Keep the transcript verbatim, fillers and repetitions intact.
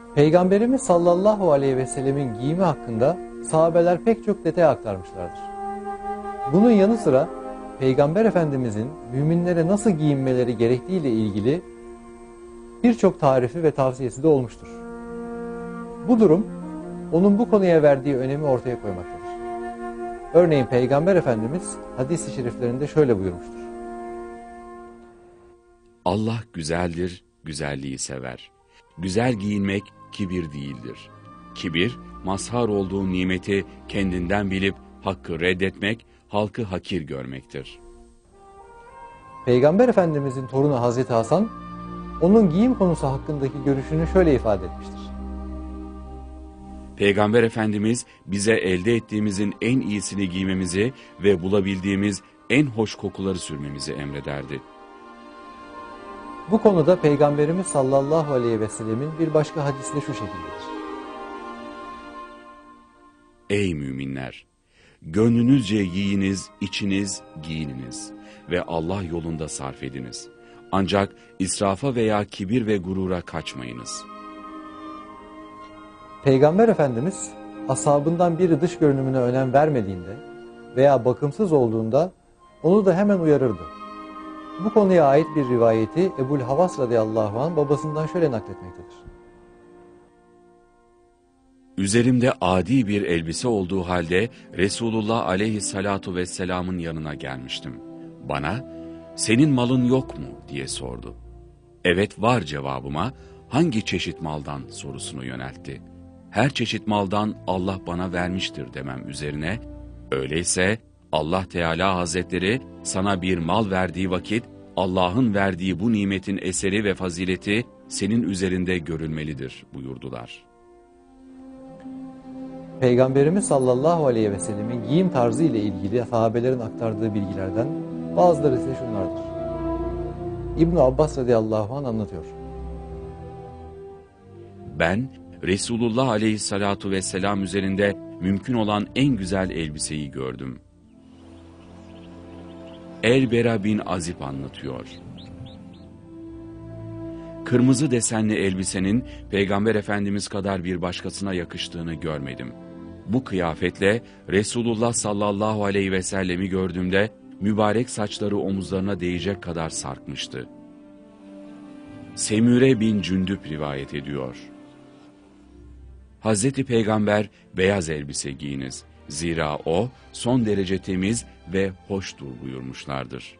Peygamberimiz sallallahu aleyhi ve sellemin giyimi hakkında sahabeler pek çok detay aktarmışlardır. Bunun yanı sıra Peygamber Efendimizin müminlere nasıl giyinmeleri gerektiğiyle ilgili birçok tarifi ve tavsiyesi de olmuştur. Bu durum onun bu konuya verdiği önemi ortaya koymaktadır. Örneğin Peygamber Efendimiz hadis-i şeriflerinde şöyle buyurmuştur. Allah güzeldir, güzelliği sever. Güzel giyinmek kibir değildir. Kibir, mazhar olduğu nimeti kendinden bilip hakkı reddetmek, halkı hakir görmektir. Peygamber Efendimizin torunu Hazreti Hasan, onun giyim konusu hakkındaki görüşünü şöyle ifade etmiştir. Peygamber Efendimiz bize elde ettiğimizin en iyisini giymemizi ve bulabildiğimiz en hoş kokuları sürmemizi emrederdi. Bu konuda Peygamberimiz sallallahu aleyhi ve sellemin bir başka hadisi de şu şekildedir. Ey müminler! Gönlünüzce yiyiniz, içiniz, giyininiz ve Allah yolunda sarf ediniz. Ancak israfa veya kibir ve gurura kaçmayınız. Peygamber Efendimiz ashabından biri dış görünümüne önem vermediğinde veya bakımsız olduğunda onu da hemen uyarırdı. Bu konuya ait bir rivayeti Ebu'l Havas radıyallahu anh babasından şöyle nakletmektedir. Üzerimde adi bir elbise olduğu halde Resulullah aleyhissalatu vesselamın yanına gelmiştim. Bana, senin malın yok mu diye sordu. Evet var cevabıma, hangi çeşit maldan sorusunu yöneltti. Her çeşit maldan Allah bana vermiştir demem üzerine, öyleyse Allah Teala Hazretleri sana bir mal verdiği vakit, Allah'ın verdiği bu nimetin eseri ve fazileti senin üzerinde görülmelidir buyurdular. Peygamberimiz sallallahu aleyhi ve sellemin giyim tarzı ile ilgili sahabelerin aktardığı bilgilerden bazıları ise şunlardır. İbn Abbas radıyallahu anh anlatıyor. Ben Resulullah aleyhissalatu vesselam üzerinde mümkün olan en güzel elbiseyi gördüm. El-Bera bin Azib anlatıyor. Kırmızı desenli elbisenin Peygamber Efendimiz kadar bir başkasına yakıştığını görmedim. Bu kıyafetle Resulullah sallallahu aleyhi ve sellemi gördüğümde mübarek saçları omuzlarına değecek kadar sarkmıştı. Semüre bin Cündüp rivayet ediyor. Hazreti Peygamber beyaz elbise giyiniz. Zira o son derece temiz ve hoştur buyurmuşlardır.